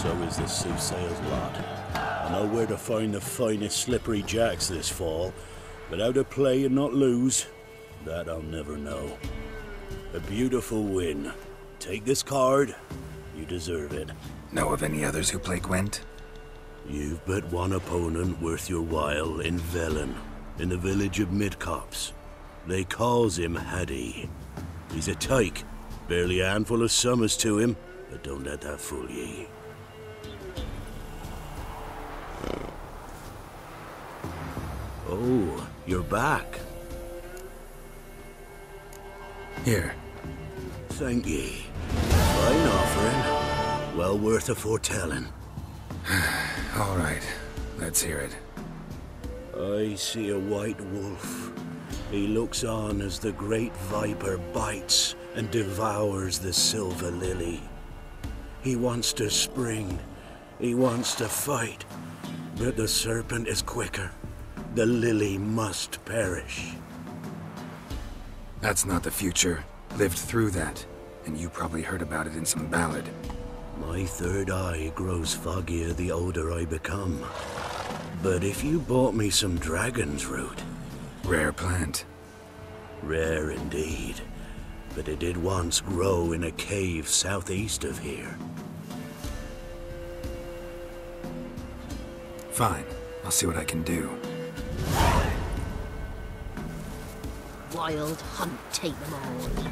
So is the soothsayer's lot. I know where to find the finest slippery jacks this fall, but how to play and not lose, that I'll never know. A beautiful win. Take this card. You deserve it. Know of any others who play Gwent? You've but one opponent worth your while in Velen, in the village of Midcopse. They calls him Haddy. He's a tyke. Barely a handful of summers to him, but don't let that fool ye. Oh, you're back. Here. Thank ye. Fine offering. Well worth a foretelling. All right. Let's hear it. I see a white wolf. He looks on as the great viper bites and devours the silver lily. He wants to spring. He wants to fight. But the serpent is quicker. The lily must perish. That's not the future. Lived through that, and you probably heard about it in some ballad. My third eye grows foggier the older I become. But if you bought me some dragon's root... Rare plant. Rare indeed. But it did once grow in a cave southeast of here. Fine. I'll see what I can do. Wild hunt, take them all.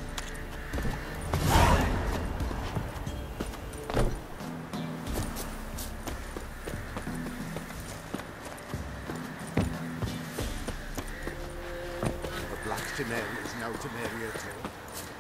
Chanel is now to marry her too.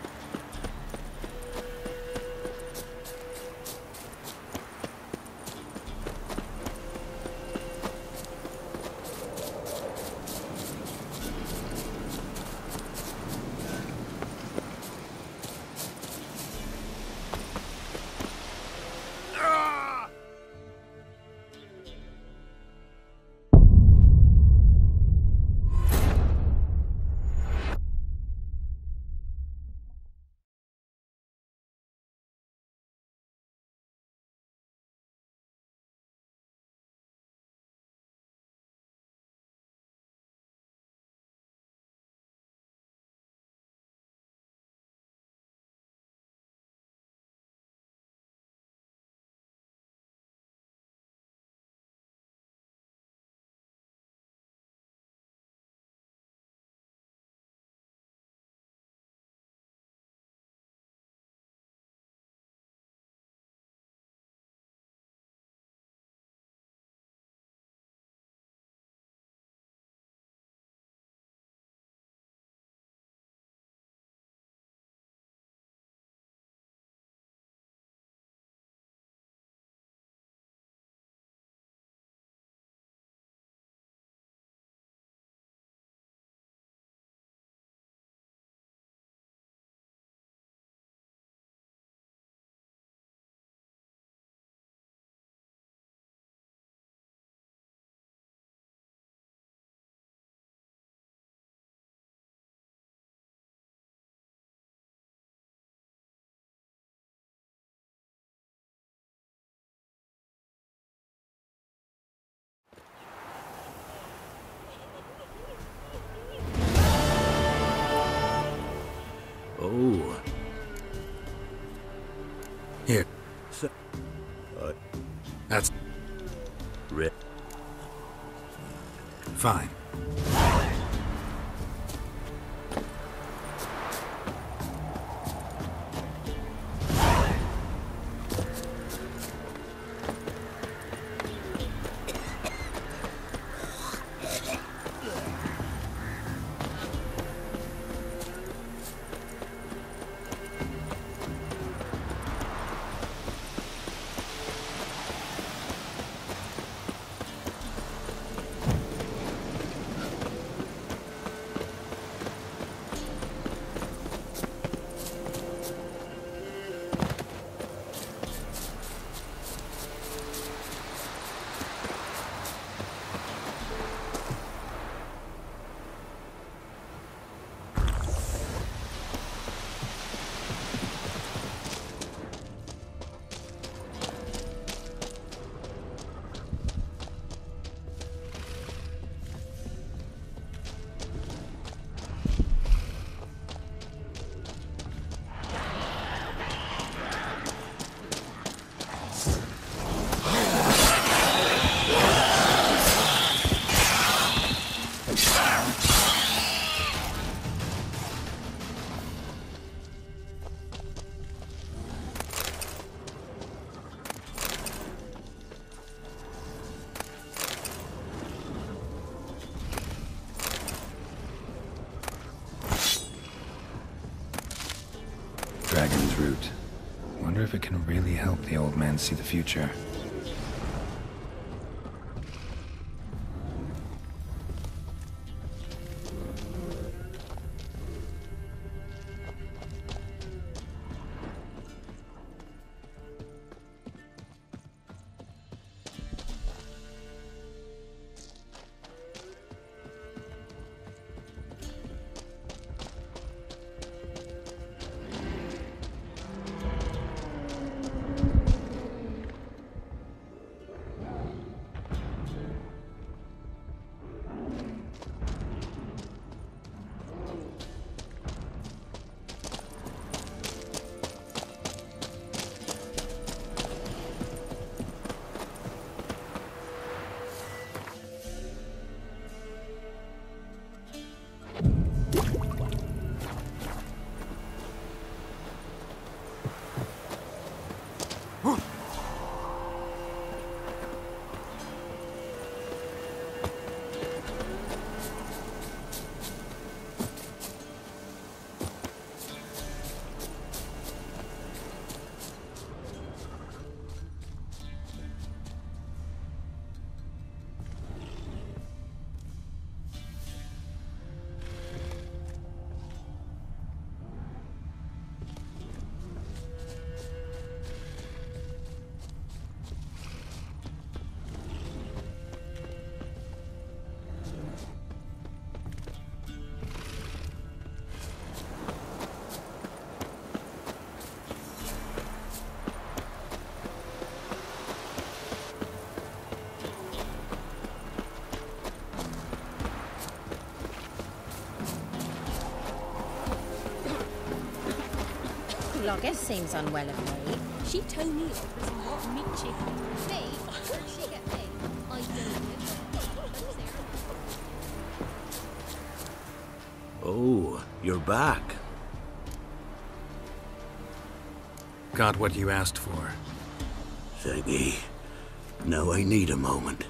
Oh. Here. So, That's... Fine. dragon's root. Wonder if it can really help the old man see the future. Logger seems unwell of late. She told me it was not meat chicken. Me? She get me? I don't. Oh, you're back. Got what you asked for. Thank ye. Now I need a moment.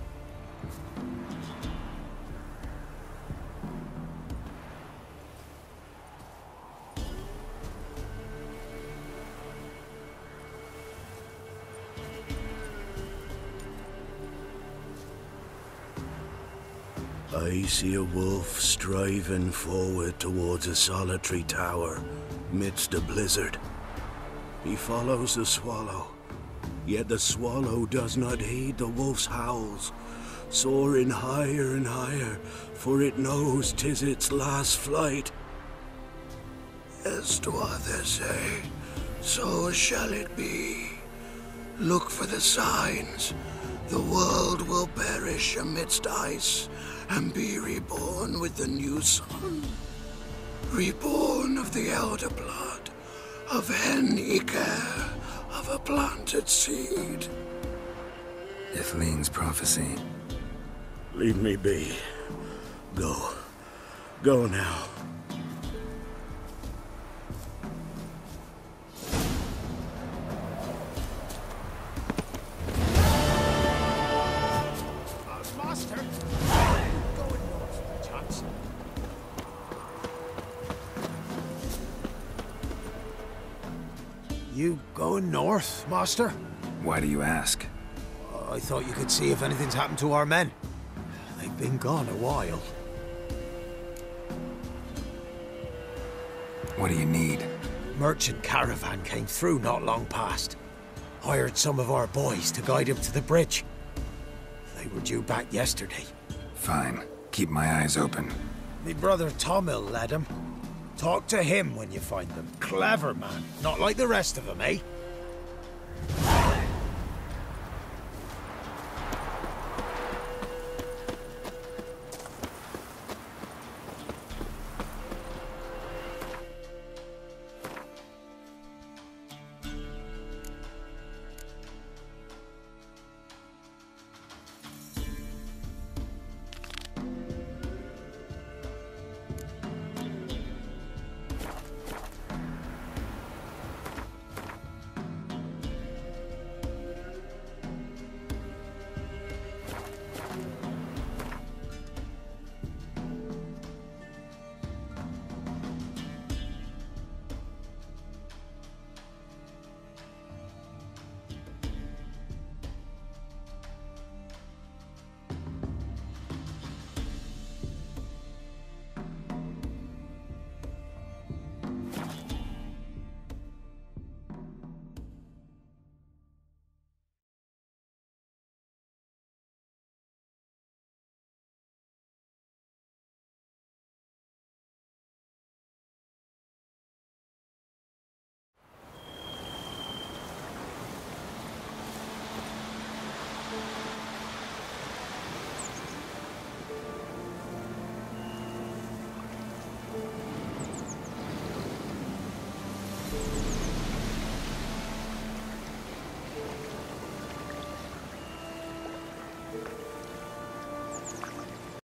I see a wolf striving forward towards a solitary tower midst a blizzard. He follows the swallow, yet the swallow does not heed the wolf's howls, soaring higher and higher, for it knows 'tis its last flight. As to others say, so shall it be. Look for the signs. The world will perish amidst ice and be reborn with the new sun. Reborn of the elder blood, of Hen Iker, of a planted seed. Ithleen's prophecy. Leave me be. Go. Go now. Master! Going north, perchance. You going north, Master? Why do you ask? I thought you could see if anything's happened to our men. They've been gone a while. What do you need? Merchant caravan came through not long past. Hired some of our boys to guide him to the bridge. They were due back yesterday. Fine. Keep my eyes open. Me brother Tomil led him. Talk to him when you find them. Clever man. Not like the rest of them, eh?